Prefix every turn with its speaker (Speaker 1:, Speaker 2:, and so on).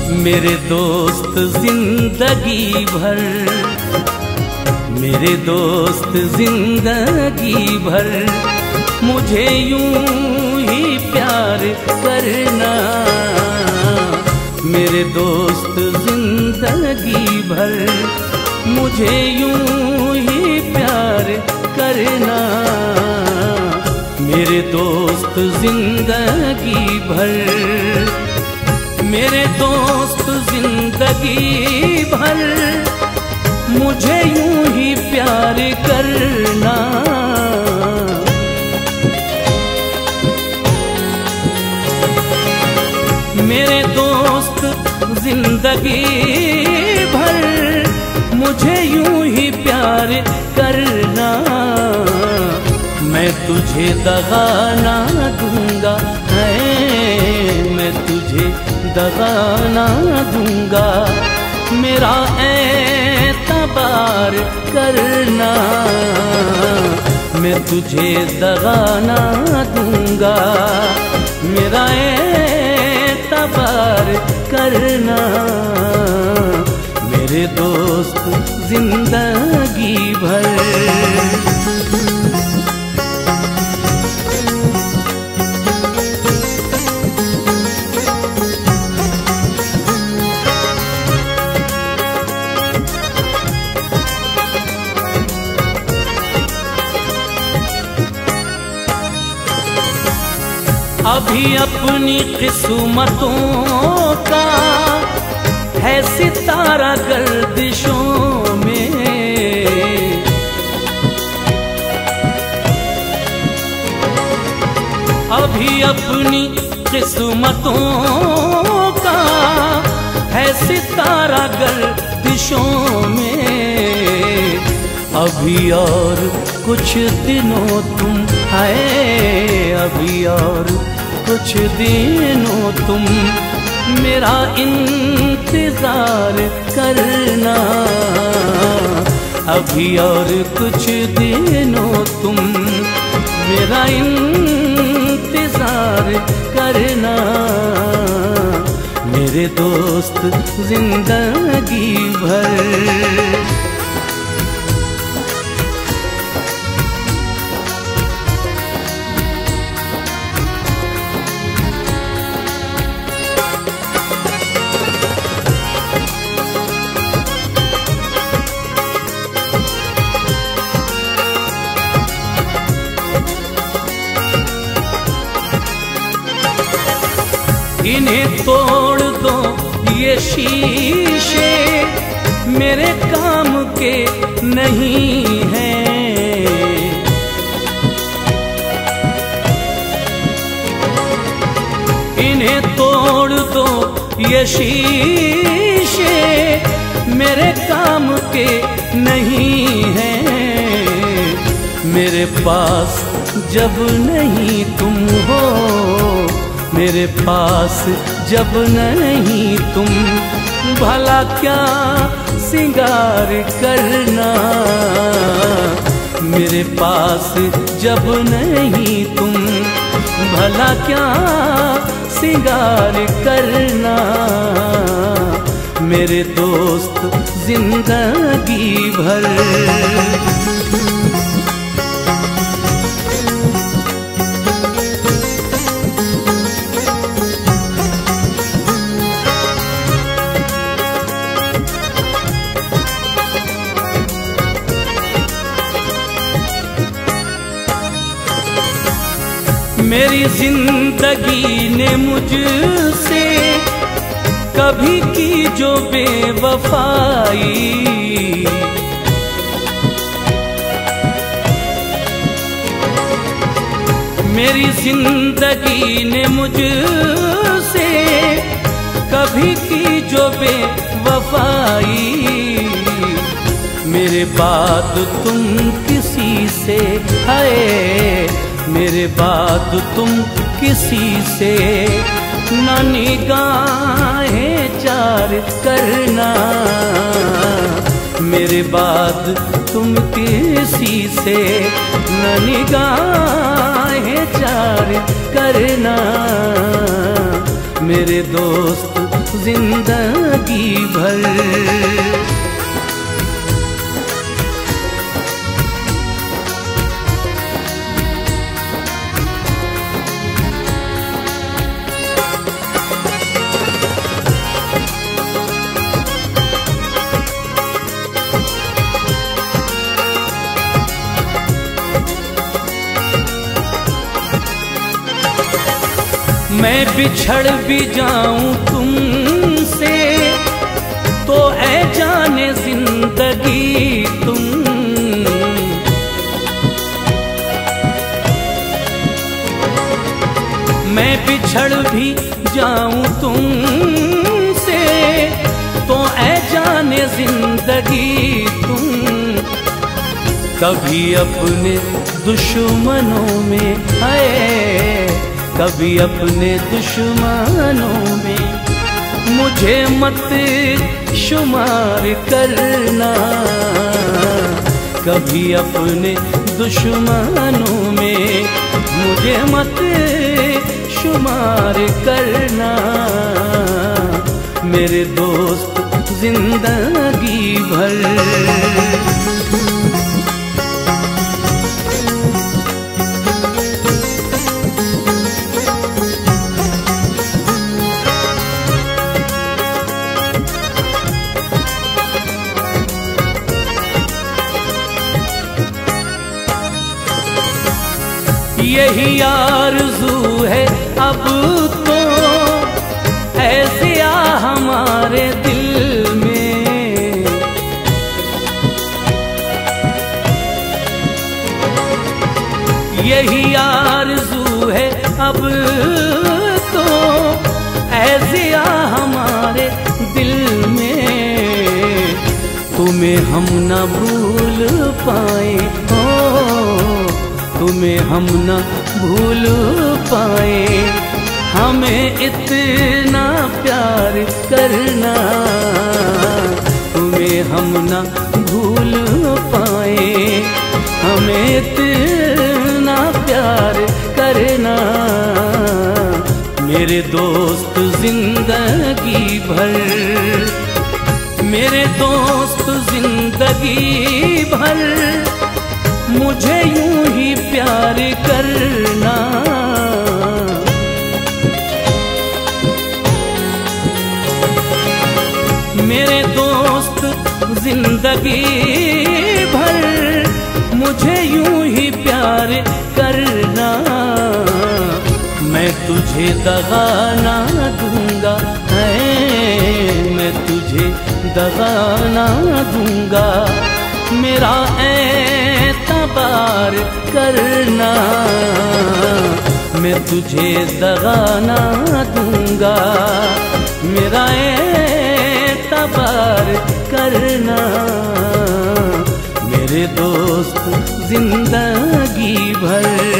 Speaker 1: मेरे दोस्त जिंदगी भर, मेरे दोस्त जिंदगी भर मुझे यूं ही प्यार करना। मेरे दोस्त जिंदगी भर मुझे यूं ही प्यार करना। मेरे दोस्त जिंदगी भर, मेरे दोस्त जिंदगी भर मुझे यूं ही प्यार करना। मेरे दोस्त जिंदगी भर मुझे यूं ही प्यार करना। मैं तुझे दगा ना दूंगा, है मैं तुझे दगा ना दूंगा। मेरा एतबार करना, मैं तुझे दगा ना दूंगा। मेरा एतबार करना। मेरे दोस्त जिंदगी भर। अभी अपनी किस्मतों का है सितारा गर्दिशों में। अभी अपनी किस्मतों का है सितारा गर्दिशों में। अभी और कुछ दिनों तुम है, अभी और कुछ दिनों तुम मेरा इंतजार करना। अभी और कुछ दिनों तुम मेरा इंतजार करना। मेरे दोस्त जिंदगी भर। इन्हें तोड़ दो ये शीशे, मेरे काम के नहीं हैं। इन्हें तोड़ दो ये शीशे, मेरे काम के नहीं हैं। मेरे पास जब नहीं तुम हो, मेरे पास जब नहीं तुम, भला क्या सिंगार करना। मेरे पास जब नहीं तुम, भला क्या सिंगार करना। मेरे दोस्त जिंदगी भर। मेरी जिंदगी ने मुझसे कभी की जो बेवफाई, मेरी जिंदगी ने मुझसे कभी की जो बेवफाई। मेरे बाद तुम किसी से है, मेरे बाद तुम किसी से न निगाहें चार करना। मेरे बाद तुम किसी से न निगाहें चार करना। मेरे दोस्त जिंदगी भर। मैं बिछड़ भी जाऊं तुमसे तो ऐ जाने जिंदगी तुम, मैं बिछड़ भी जाऊं तुमसे तो ऐ जाने जिंदगी तुम, कभी अपने दुश्मनों में है, कभी अपने दुश्मनों में मुझे मत शुमार करना, कभी अपने दुश्मनों में मुझे मत शुमार करना। मेरे दोस्त जिंदगी भर। यही आरज़ू है अब तो ऐसे हमारे दिल में, यही आरज़ू है अब तो ऐसे हमारे दिल में, तुम्हें हम न भूल पाए हो, तुम्हें हम न भूल पाए, हमें इतना प्यार करना, तुम्हें हम न भूल पाए, हमें इतना प्यार करना। मेरे दोस्त जिंदगी भर, मेरे दोस्त जिंदगी भर मुझे यूं ही प्यार करना। मेरे दोस्त जिंदगी भर मुझे यूं ही प्यार करना। मैं तुझे दगा ना दूंगा, है मैं तुझे दगा ना दूंगा, मेरा एतबार करना। मैं तुझे दगा ना दूंगा, मेरा एतबार करना। मेरे दोस्त जिंदगी भर।